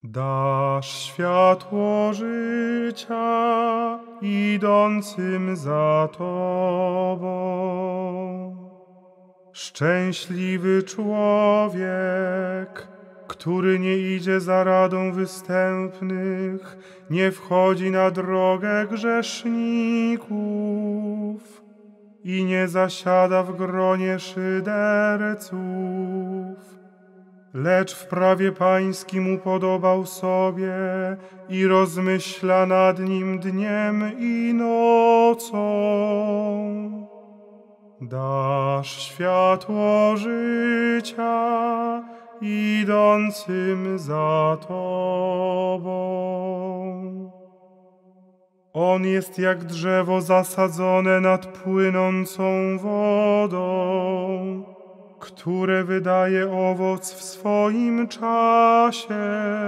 Dasz światło życia idącym za Tobą. Szczęśliwy człowiek, który nie idzie za radą występnych, nie wchodzi na drogę grzeszników i nie zasiada w gronie szyderców, lecz w prawie Pańskim upodobał sobie i rozmyśla nad nim dniem i nocą. Dasz światło życia idącym za Tobą. On jest jak drzewo zasadzone nad płynącą wodą, które wydaje owoc w swoim czasie.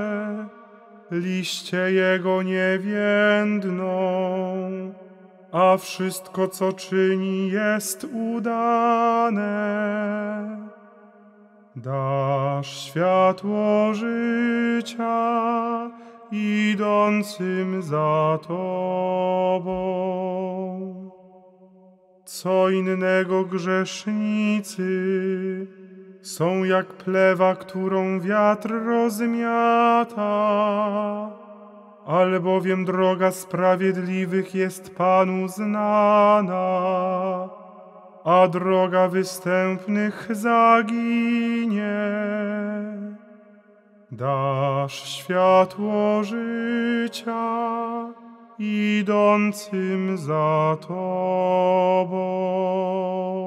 Liście jego nie więdną, a wszystko, co czyni, jest udane. Dasz światło życia idącym za Tobą. Co innego grzesznicy są jak plewa, którą wiatr rozmiata, albowiem droga sprawiedliwych jest Panu znana, a droga występnych zaginie. Dasz światło życia idącym za Tobą.